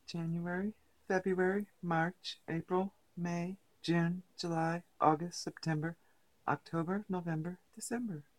January, February, March, April, May, June, July, August, September, October, November, December.